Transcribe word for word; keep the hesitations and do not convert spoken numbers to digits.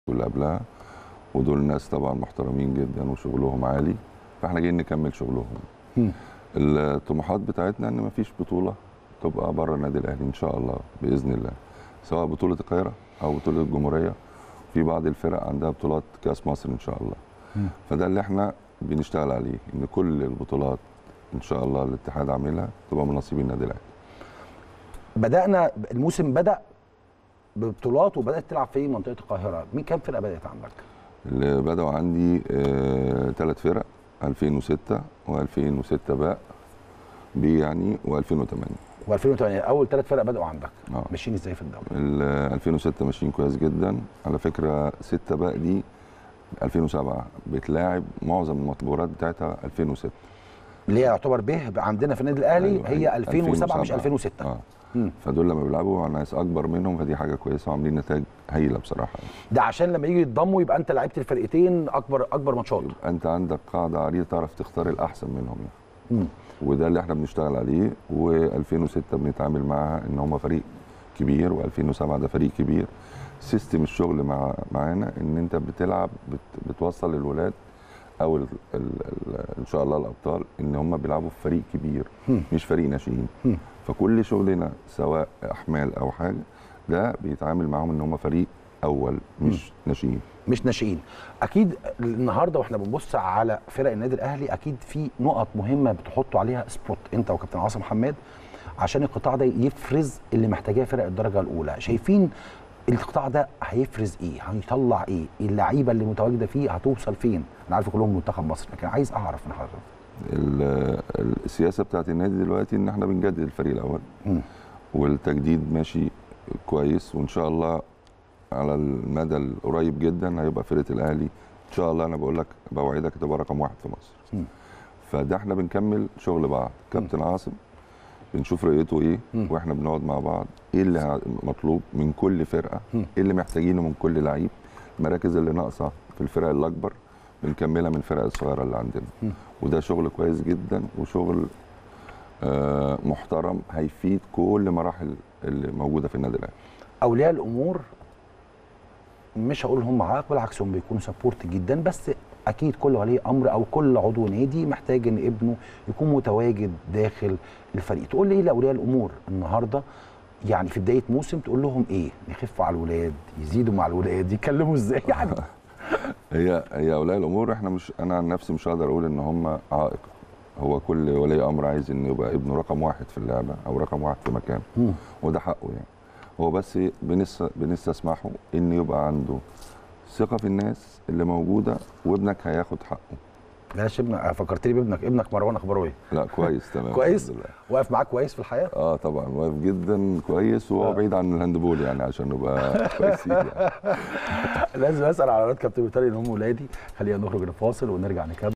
واللي قبلها، ودول ناس طبعا محترمين جدا وشغلهم عالي، فاحنا جايين نكمل شغلهم. الطموحات بتاعتنا ان مفيش بطوله تبقى بره النادي الاهلي ان شاء الله باذن الله، سواء بطوله القاهره او بطوله الجمهوريه. في بعض الفرق عندها بطولات كاس مصر ان شاء الله. م. فده اللي احنا بنشتغل عليه، ان كل البطولات ان شاء الله الاتحاد عاملها تبقى من نصيب النادي الاهلي. بدانا الموسم بدا ببطولات وبدات تلعب في منطقه القاهره، مين كام فرقه بدات عندك؟ اللي بداوا عندي ثلاث آه فرق، ألفين وستة وألفين وستة باء بي يعني وألفين وثمانية. وألفين وثمانية اول ثلاث فرق بداوا عندك. اه ماشيين ازاي في الدوري؟ ألفين وستة ماشيين كويس جدا على فكره. ستة باء دي ألفين وسبعة بتلاعب معظم المطبورات بتاعتها ألفين وستة اللي هي يعتبر به عندنا في النادي الاهلي. أيوة هي ألفين وسبعة مش ألفين وستة. اه مم. فدول لما بيلعبوا مع ناس اكبر منهم فدي حاجه كويسه وعاملين نتائج هايله بصراحه. ده عشان لما يجي يتضموا يبقى انت لعبت الفرقتين اكبر اكبر ماتشات، يبقى انت عندك قاعده عريضه تعرف تختار الاحسن منهم يعني. مم. وده اللي احنا بنشتغل عليه. وألفين وستة بنتعامل معاها ان هم فريق كبير، وألفين وسبعة ده فريق كبير. سيستم الشغل مع معانا ان انت بتلعب بت بتوصل للولاد او ال ال ال ان شاء الله الابطال ان هم بيلعبوا في فريق كبير مم. مش فريق ناشئين. فكل شغلنا سواء احمال او حاجه ده بيتعامل معاهم ان هم فريق اول مش ناشئين. مش ناشئين. اكيد النهارده واحنا بنبص على فرق النادي الاهلي اكيد في نقط مهمه بتحطوا عليها سبوت انت وكابتن عاصم حماد عشان القطاع ده يفرز اللي محتاجاه فرق الدرجه الاولى. شايفين القطاع ده هيفرز ايه؟ هيطلع ايه؟ اللعيبه اللي متواجده فيه هتوصل فين؟ انا عارف كلهم منتخب مصر لكن عايز اعرف من حضرتك. السياسه بتاعت النادي دلوقتي ان احنا بنجدد الفريق الاول. م. والتجديد ماشي كويس، وان شاء الله على المدى القريب جدا هيبقى فرقه الاهلي ان شاء الله. انا بقول لك بوعدك تبقى رقم واحد في مصر. م. فده احنا بنكمل شغل بعض. كابتن عاصم بنشوف رؤيته ايه م. واحنا بنقعد مع بعض ايه اللي مطلوب من كل فرقه، م. ايه اللي محتاجينه من كل لعيب، المراكز اللي ناقصه في الفرق الاكبر بنكملها من الفرق الصغيره اللي عندنا. م. وده شغل كويس جدا وشغل آه محترم هيفيد كل مراحل اللي موجوده في النادي الاهلي. اولياء الامور مش هقول هم عائق، بالعكس هم بيكونوا سبورت جدا، بس اكيد كل ولي امر او كل عضو نادي محتاج ان ابنه يكون متواجد داخل الفريق. تقول لي ايه لاولياء الامور النهارده يعني في بدايه موسم تقول لهم ايه؟ يخفوا على الولاد، يزيدوا مع الولاد، يتكلموا ازاي يعني؟ هي هي اولياء الامور احنا مش انا عن نفسي مش هقدر اقول ان هم عائق. هو كل ولي امر عايز ان يبقى ابنه رقم واحد في اللعبه او رقم واحد في مكانه، وده حقه يعني. هو بس بنس بنستسمحه ان يبقى عنده ثقه في الناس اللي موجوده وابنك هياخد حقه. بلاش ابنك، فكرتني بابنك. ابنك مروان اخباره ايه؟ لا كويس تمام. كويس؟ واقف معاك كويس في الحياه؟ اه طبعا واقف جدا كويس، وهو آه. بعيد عن الهاندبول يعني عشان نبقى كويسين يعني. لازم اسال على اولاد كابتن طارق ان هم ولادي. خلينا نخرج لفاصل ونرجع نكمل.